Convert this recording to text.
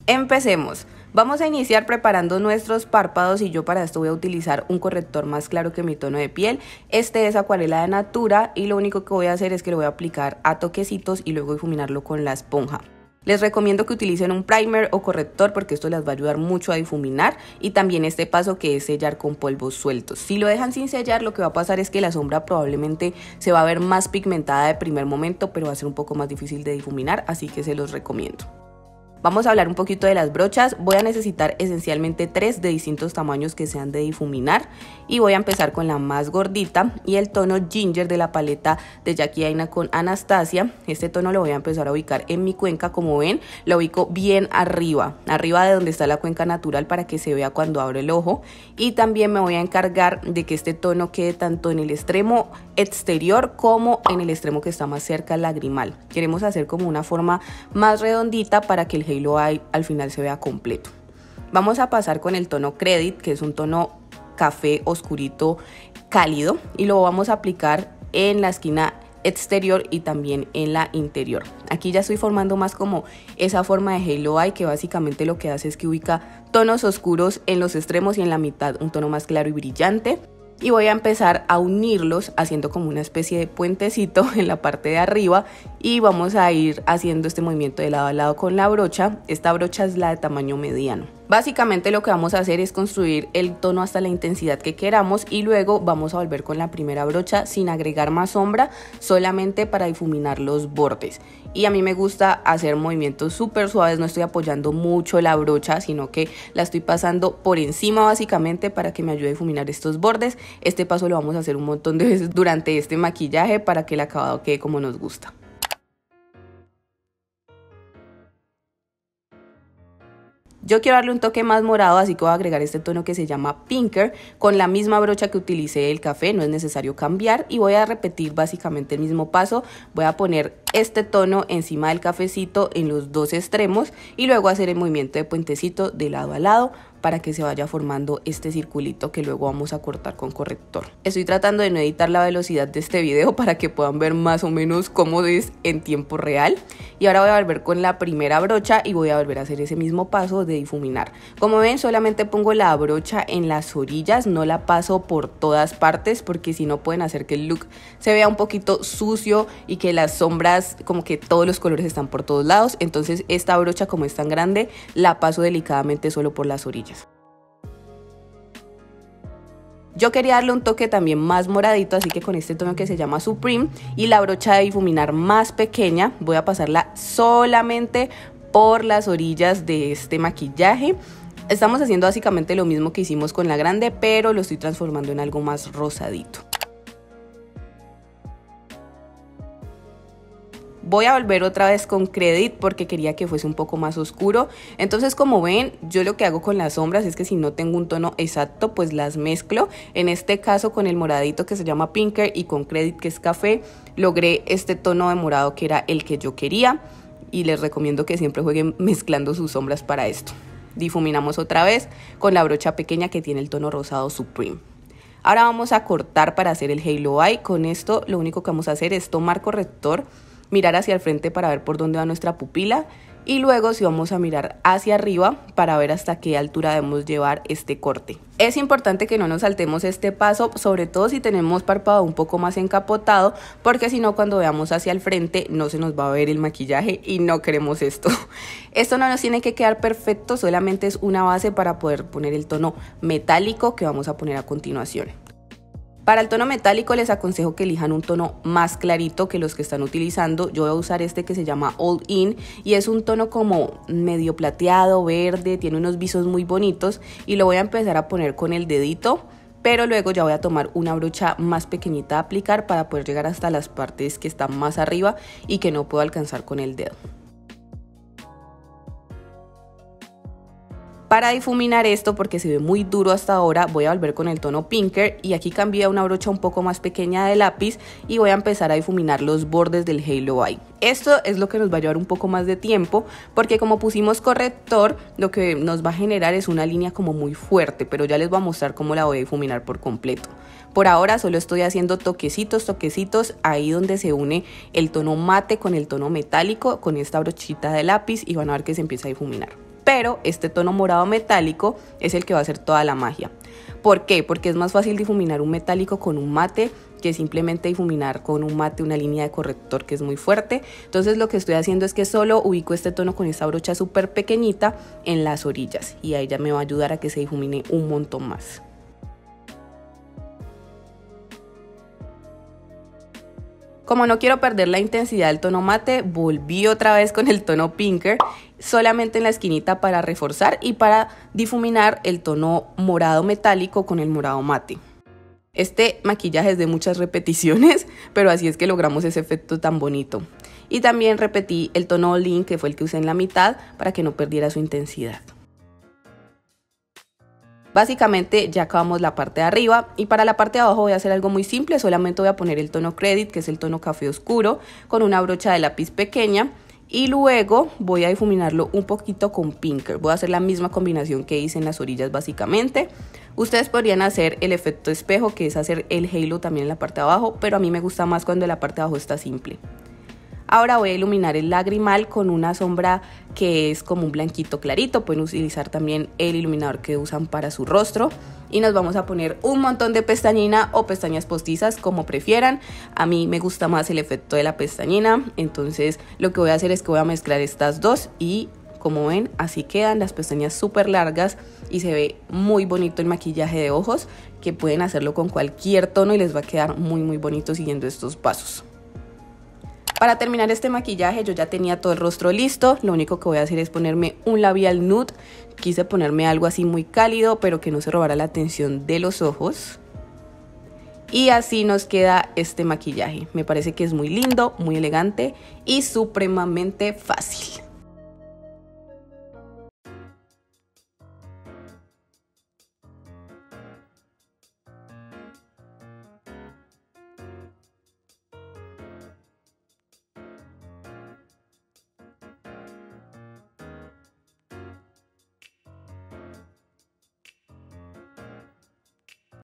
Empecemos. Vamos a iniciar preparando nuestros párpados y yo para esto voy a utilizar un corrector más claro que mi tono de piel. Este es Acuarela de Natura y lo único que voy a hacer es que lo voy a aplicar a toquecitos y luego difuminarlo con la esponja. Les recomiendo que utilicen un primer o corrector porque esto les va a ayudar mucho a difuminar, y también este paso que es sellar con polvos sueltos. Si lo dejan sin sellar, lo que va a pasar es que la sombra probablemente se va a ver más pigmentada de primer momento, pero va a ser un poco más difícil de difuminar, así que se los recomiendo. Vamos a hablar un poquito de las brochas. Voy a necesitar esencialmente 3 de distintos tamaños que sean de difuminar y voy a empezar con la más gordita y el tono Ginger de la paleta de Jackie Aina con Anastasia. Este tono lo voy a empezar a ubicar en mi cuenca. Como ven, lo ubico bien arriba de donde está la cuenca natural para que se vea cuando abro el ojo, y también me voy a encargar de que este tono quede tanto en el extremo exterior como en el extremo que está más cerca al lagrimal. Queremos hacer como una forma más redondita para que el Halo Eye al final se vea completo. Vamos a pasar con el tono Credit, que es un tono café oscurito cálido, y lo vamos a aplicar en la esquina exterior y también en la interior. Aquí ya estoy formando más como esa forma de Halo Eye, que básicamente lo que hace es que ubica tonos oscuros en los extremos y en la mitad un tono más claro y brillante. Y voy a empezar a unirlos haciendo como una especie de puentecito en la parte de arriba, y vamos a ir haciendo este movimiento de lado a lado con la brocha. Esta brocha es la de tamaño mediano. Básicamente lo que vamos a hacer es construir el tono hasta la intensidad que queramos y luego vamos a volver con la primera brocha sin agregar más sombra, solamente para difuminar los bordes. Y a mí me gusta hacer movimientos súper suaves, no estoy apoyando mucho la brocha, sino que la estoy pasando por encima básicamente para que me ayude a difuminar estos bordes. Este paso lo vamos a hacer un montón de veces durante este maquillaje para que el acabado quede como nos gusta. Yo quiero darle un toque más morado, así que voy a agregar este tono que se llama Pinker con la misma brocha que utilicé el café, no es necesario cambiar, y voy a repetir básicamente el mismo paso. Voy a poner este tono encima del cafecito en los dos extremos y luego hacer el movimiento de puentecito de lado a lado para que se vaya formando este circulito que luego vamos a cortar con corrector. Estoy tratando de no editar la velocidad de este video para que puedan ver más o menos cómo es en tiempo real. Y ahora voy a volver con la primera brocha y voy a volver a hacer ese mismo paso de difuminar. Como ven, solamente pongo la brocha en las orillas, no la paso por todas partes porque si no pueden hacer que el look se vea un poquito sucio y que las sombras, como que todos los colores están por todos lados. Entonces esta brocha, como es tan grande, la paso delicadamente solo por las orillas. Yo quería darle un toque también más moradito, así que con este tono que se llama Supreme y la brocha de difuminar más pequeña voy a pasarla solamente por las orillas de este maquillaje. Estamos haciendo básicamente lo mismo que hicimos con la grande, pero lo estoy transformando en algo más rosadito. Voy a volver otra vez con Credit porque quería que fuese un poco más oscuro. Entonces, como ven, yo lo que hago con las sombras es que si no tengo un tono exacto, pues las mezclo. En este caso con el moradito que se llama Pinker y con Credit que es café, logré este tono de morado que era el que yo quería. Y les recomiendo que siempre jueguen mezclando sus sombras para esto. Difuminamos otra vez con la brocha pequeña que tiene el tono rosado Supreme. Ahora vamos a cortar para hacer el Halo Eye. Con esto lo único que vamos a hacer es tomar corrector, mirar hacia el frente para ver por dónde va nuestra pupila y luego si vamos a mirar hacia arriba para ver hasta qué altura debemos llevar este corte. Es importante que no nos saltemos este paso, sobre todo si tenemos párpado un poco más encapotado, porque si no cuando veamos hacia el frente no se nos va a ver el maquillaje y no queremos esto. Esto no nos tiene que quedar perfecto, solamente es una base para poder poner el tono metálico que vamos a poner a continuación. Para el tono metálico les aconsejo que elijan un tono más clarito que los que están utilizando. Yo voy a usar este que se llama All In y es un tono como medio plateado, verde, tiene unos visos muy bonitos y lo voy a empezar a poner con el dedito, pero luego ya voy a tomar una brocha más pequeñita a aplicar para poder llegar hasta las partes que están más arriba y que no puedo alcanzar con el dedo. Para difuminar esto, porque se ve muy duro hasta ahora, voy a volver con el tono Pinker y aquí cambié a una brocha un poco más pequeña de lápiz y voy a empezar a difuminar los bordes del Halo Eye. Esto es lo que nos va a llevar un poco más de tiempo porque como pusimos corrector, lo que nos va a generar es una línea como muy fuerte, pero ya les voy a mostrar cómo la voy a difuminar por completo. Por ahora solo estoy haciendo toquecitos ahí donde se une el tono mate con el tono metálico con esta brochita de lápiz y van a ver que se empieza a difuminar. pero este tono morado metálico es el que va a hacer toda la magia. ¿Por qué? Porque es más fácil difuminar un metálico con un mate que simplemente difuminar con un mate una línea de corrector que es muy fuerte. Entonces lo que estoy haciendo es que solo ubico este tono con esta brocha súper pequeñita en las orillas y ahí ya me va a ayudar a que se difumine un montón más. Como no quiero perder la intensidad del tono mate, volví otra vez con el tono Pinker, solamente en la esquinita para reforzar y para difuminar el tono morado metálico con el morado mate. Este maquillaje es de muchas repeticiones, pero así es que logramos ese efecto tan bonito. Y también repetí el tono All In, que fue el que usé en la mitad, para que no perdiera su intensidad. Básicamente ya acabamos la parte de arriba y para la parte de abajo voy a hacer algo muy simple, solamente voy a poner el tono Credit, que es el tono café oscuro, con una brocha de lápiz pequeña y luego voy a difuminarlo un poquito con Pinker. Voy a hacer la misma combinación que hice en las orillas básicamente. Ustedes podrían hacer el efecto espejo, que es hacer el halo también en la parte de abajo, pero a mí me gusta más cuando la parte de abajo está simple. Ahora voy a iluminar el lagrimal con una sombra que es como un blanquito clarito. Pueden utilizar también el iluminador que usan para su rostro. Y nos vamos a poner un montón de pestañina o pestañas postizas, como prefieran. A mí me gusta más el efecto de la pestañina. Entonces lo que voy a hacer es que voy a mezclar estas dos y como ven así quedan las pestañas súper largas y se ve muy bonito el maquillaje de ojos, que pueden hacerlo con cualquier tono y les va a quedar muy bonito siguiendo estos pasos. Para terminar este maquillaje yo ya tenía todo el rostro listo, lo único que voy a hacer es ponerme un labial nude. Quise ponerme algo así muy cálido pero que no se robara la atención de los ojos. Y así nos queda este maquillaje. Me parece que es muy lindo, muy elegante y supremamente fácil.